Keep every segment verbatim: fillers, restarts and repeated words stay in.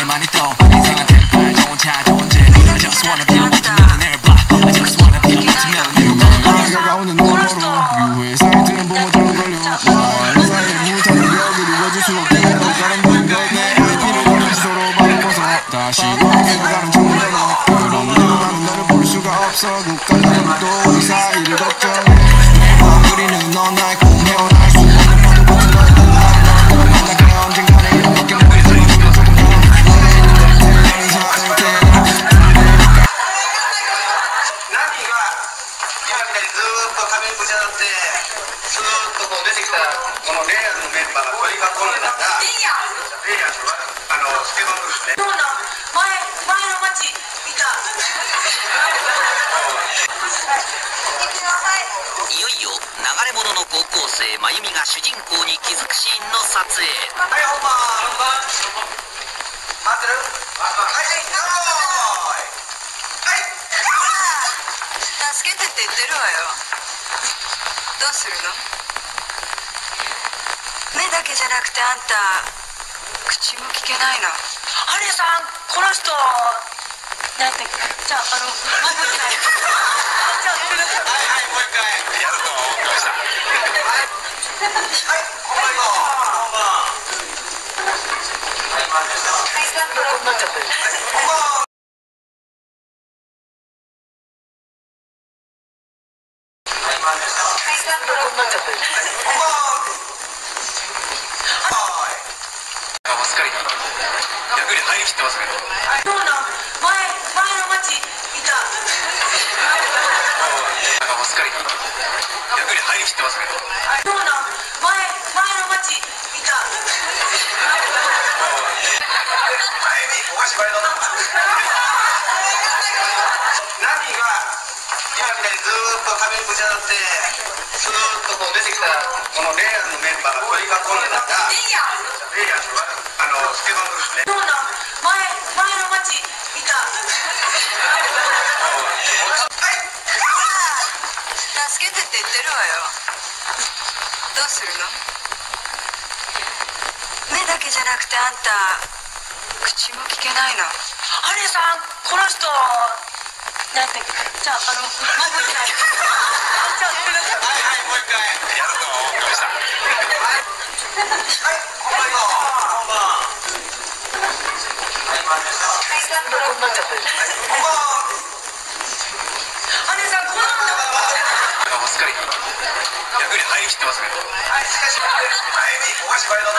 많이 또 이상한 템포 좋은 차 좋은 집 I just wanna be 못하면 내일 봐 I just wanna be 못하면 내일 봐 다가오는 너머로 유해 사이트는 뿜어들어 걸려 너와의 사이에 못하는 벽을 이어줄 수 없게 다른 분인 것내 이를 보면서 서로 바라보서 다시 돌아가는 정도로 그럼 내가는 나를 볼 수가 없어 끝까지 또 우리 사이를 걱정해 매일 밤 우리는 넌 나의 꿈이어 날 수 없는 모든 것들 너의 나를 너를 만나게 언젠가는 이렇게 모이지만 우리 조금 더 너의 있는 대로 태어나는 사람께 나비가今みたいにずーっと仮面ぶち当たってスーッとこう出てきたこのレイヤーズのメンバーが取り囲んでたらレイヤーズレイヤーズはあのスケバンドですねそうなん前前の町いたいよいよ流れ物の高校生真由美が主人公に気づくシーンの撮影。 はい本番本番待ってるはいはいはい助けてって言ってるわよどうするの目だけじゃなくてあんた口も聞けないのアリさんこの人なんてじゃああのまずじゃあはいはいもう一回やると思いましたはいはい本番行こう本番はい回ってはいスタッフになっちゃって本番はい回ってはいスタッフになっちゃって本番はいあ、すっかり逆に入りきってますね。 そうなん前前の町いたあ、すっかり逆に入りきってますね。 そうなん前前の町いた前にお菓子ばいのナビが今みたいにずーっと仮面ぶち当たってスーッとこう出てきたこのレイヤーズのメンバーが取り囲んでたらレイヤーレイヤーズはあのスケバンドですねそうなん前前の町いた助けてって言ってるわよどうするの目だけじゃなくてあんた口も聞けないのアリさんこの人なんてじゃああのまずじゃあじゃあはいはいもう一回やると思いましたはいはい本番行こう本番はい回ってはいスタッフになっちゃって本番アリさんこの人あ、すっかり逆に入りきってますね。 はいしかし前にお菓子ばいの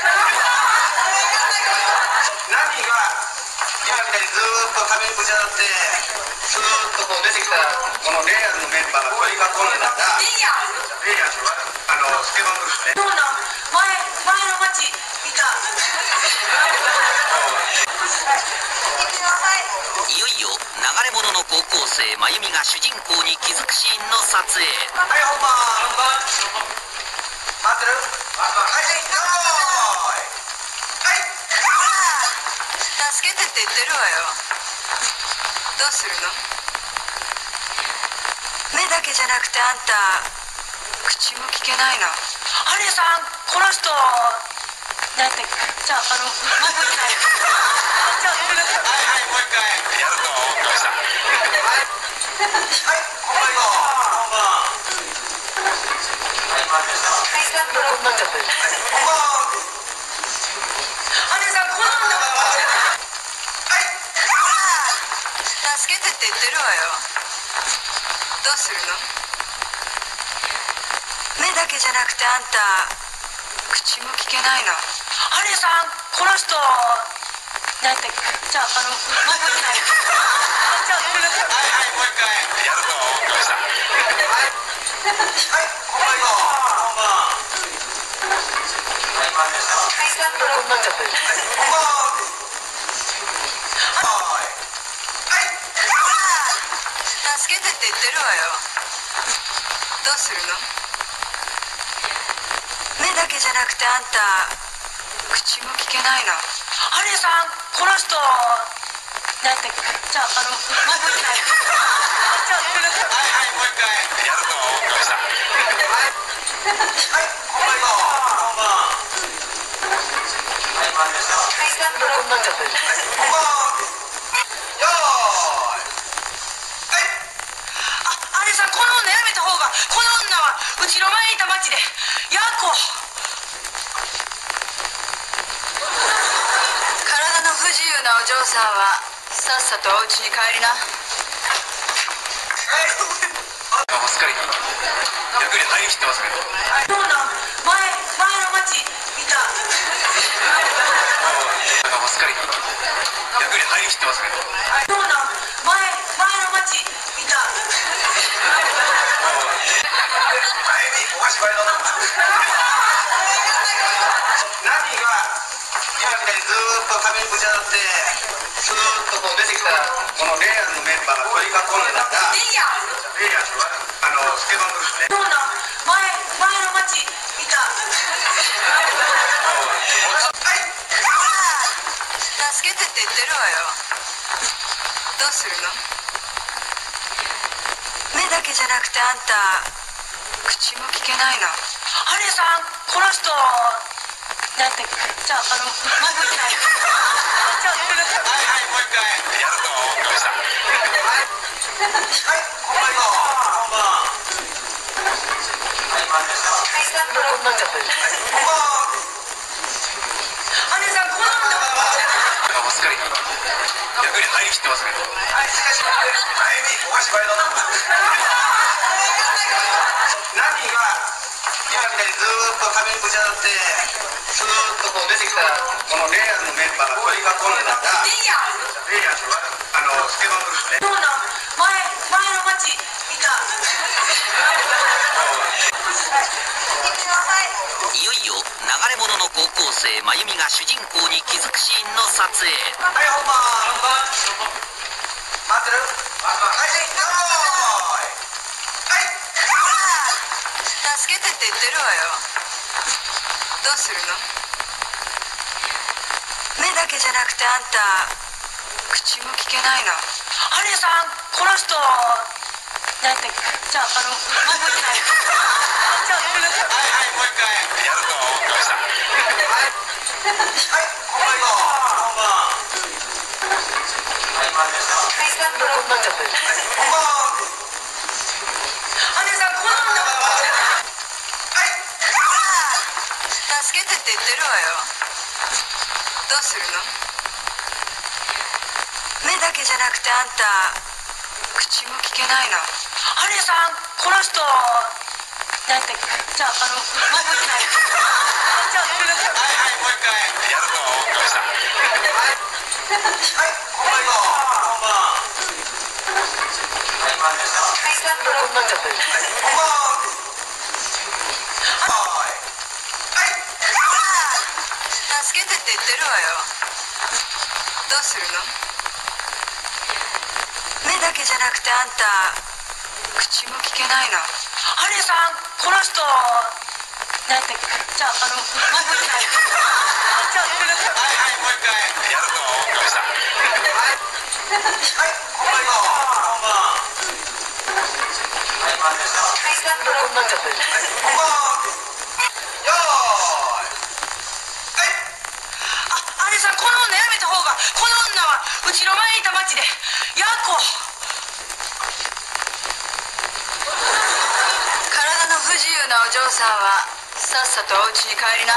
ナビが今みたいにずーっと仮面ぶち当たってスーッとこう出てきたこのレイヤーズのメンバーが取り囲んでたらレイヤーレイヤーズはあのスケバンドですねそうなん前前の町いたいよいよ流れ物の高校生真由美が主人公に気づくシーンの撮影。 はい本番本番待ってるはいはいはい助けてって言ってるわよどうするの目だけじゃなくてあんた口も聞けないのアリさんこの人なんてじゃああのまずじゃあじゃあはいはいもう一回やると思いましたはいはい本番行こう本番はい回ってはいスタッフになっちゃって本番アリさんこの人はい助けてって言ってるわよどうするの目だけじゃなくてあんた口も聞けないのアリさんこの人なんてじゃああのまずじゃあじゃあはいはいもう一回やると思いましたはいはい本番行こう本番はい回ってはいスタッフになっちゃって本番はいはい助けてって言ってるわよどうするの目だけじゃなくてあんた口も聞けないのアリさんこの人なんてじゃああのまずじゃあじゃあはいはいもう一回やると思いましたはいはい本番行こう本番はい回ってはいスタッフになっちゃってお嬢さんはさっさとお家に帰りな。 あ、すっかり役に入りきってますね。 そうなん、前前の町見た。 あ、すっかり役に入りきってますね。 そうなん、前前の町見た。 前にお箸割りのナミが今みたいにずーっと壁にぶち当たってスーッとこう出てきたらこのレイヤーのメンバーが取り囲んでたらレイヤーレイヤーってあのスケバングルですね。 そうなん、前前の町見た。助けてって言ってるわよ。どうするの？目だけじゃなくてあんた口も聞けないの。ハリーさん、この人なんて、じゃああの前向いてない。じゃあごめんなさい。 はいはい、もう一回やると思いました。 はい本番よ本番はい回りましたこんなっちゃってる。 本番ハリーさん、この人あ、すっかり役に入りきってますね。 はいしかし前にお箸割りのナミが今みたいにずーっと壁にぶち当たってスーッとこう出てきたらこのレイヤーのメンバーが取り囲んでたらレイヤーレイヤーってあのスケバングルですね。 そうなん、前前の町見た。 いよいよ流れ者の高校生真由美が主人公に気づくシーンの撮影。 はい本番待ってるはいはい助けてって言ってるわよ。どうするの？目だけじゃなくてあんた口も聞けないの。ハリーさん、この人なんて、じゃああの前向いてない。じゃあごめんなさい。 はいはい、もう一回やると思いました。 はい本番よ本番はい回りましたこんなっちゃってる。 本番ハリーさん、この人はい助けてって言ってるわよ。どうするの？目だけじゃなくてあんた口も聞けないの。ハリーさん、この人なんて、じゃああの前向いてない。じゃあごめんなさい。 はいはい、もう一回やると思いました。 はい本番よ本番はい回りましたこんなっちゃってる。 本番はいはい助けてって言ってるわよ。どうするの？目だけじゃなくてあんた口も聞けないの。ハリーさん、この人なんて、じゃああの前向いてない。じゃあごめんなさい。 はいはい、もう一回やると思いました。 はい本番よ本番はい回りましたこんなっちゃってる。 本番よーいはいあ、ハリーさん、この女やめた方が。この女はうちの前にいた町でヤコ。体の不自由なお嬢さんはさっさとお家に帰りな。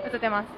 映ってます。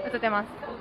映ってます。